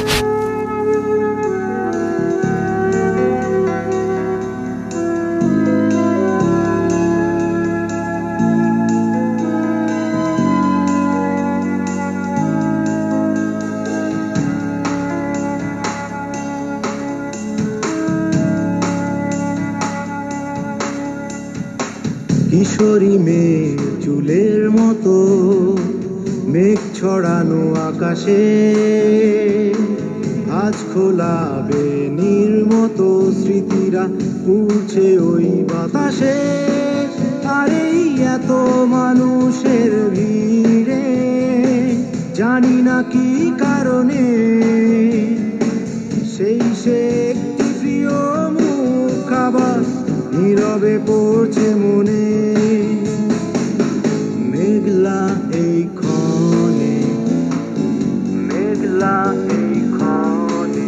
কিশোরী মেয়ে চুলের মতো মেঘ ছড়ানো আকাশে, আজ খোলা বেনির মতো স্মৃতিরা উড়ছে ওই বাতাসে। আর এই এত মানুষের ভিড়ে জানি না কি কারণে সেই সে একটি প্রিয় মুখ আবার নীরবে পড়ছে মনে। মেঘলা এই ক্ষণে, মেঘলা এই ক্ষণে।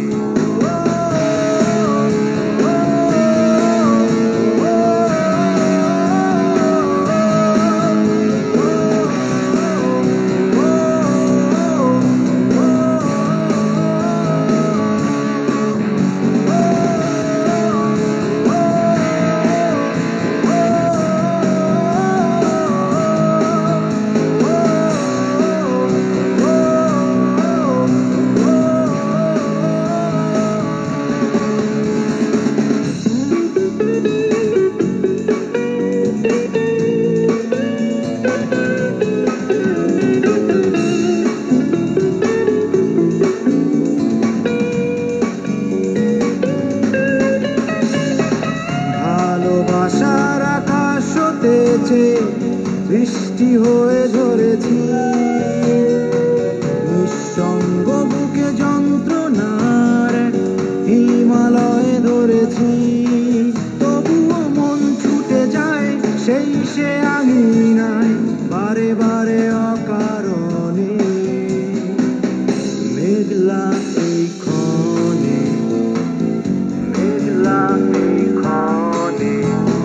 ভালোবাসার আকাশ হতেছে, বৃষ্টি হয়ে ঝরেছি, নিঃসঙ্গ বুকে যন্ত্রণার হিমালয়ে ধরেছি। তবুও মন ছুটে যায় সেই সে আঙিনায়, বারে বারে অকারণে। মেঘলা এই ক্ষণে, মেঘলা এই ক্ষণে।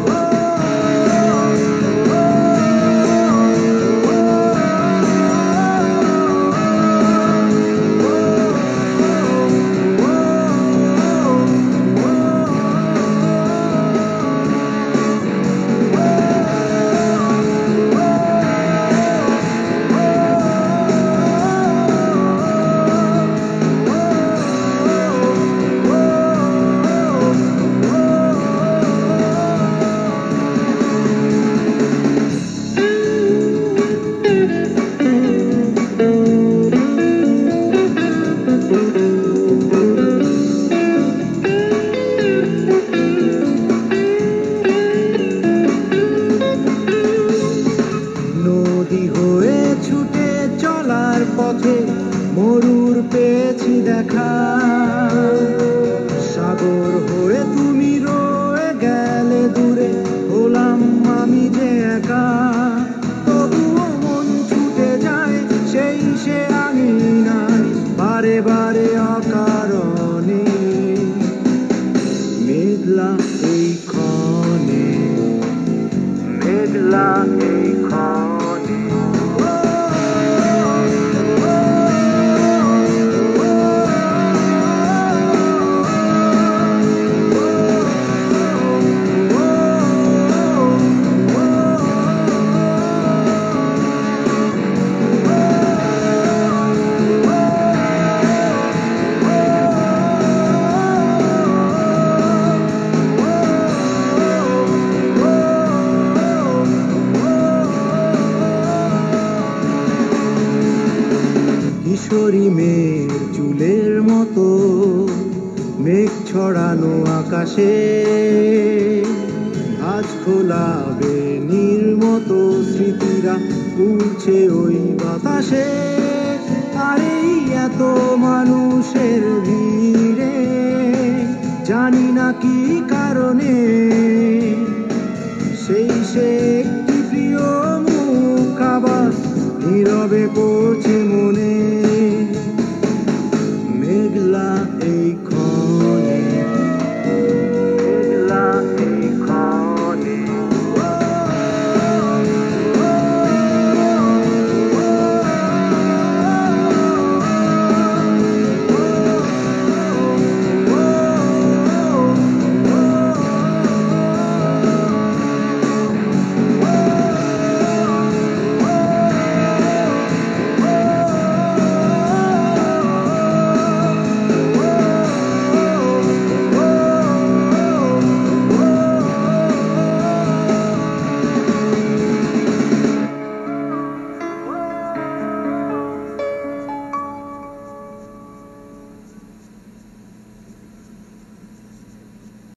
নদী হয়ে ছুটে চলার পথে মরুর পেয়েছি দেখা, সাগর হয়ে তুমি রয়ে গেলে দূরে, হলাম আমি যে একা। তবুও মন ছুটে যায় সেই সে আঙিনায়, বারে বারে অকারণে। মেঘলা এই ক্ষণে, মেঘলা এই ক্ষণে। কিশোরী মেয়ের চুলের মতো মেঘ ছড়ানো আকাশে, আজ খোলা বেনির মতো স্মৃতিরা উড়ছে ওই বাতাসে। আর এই এত মানুষের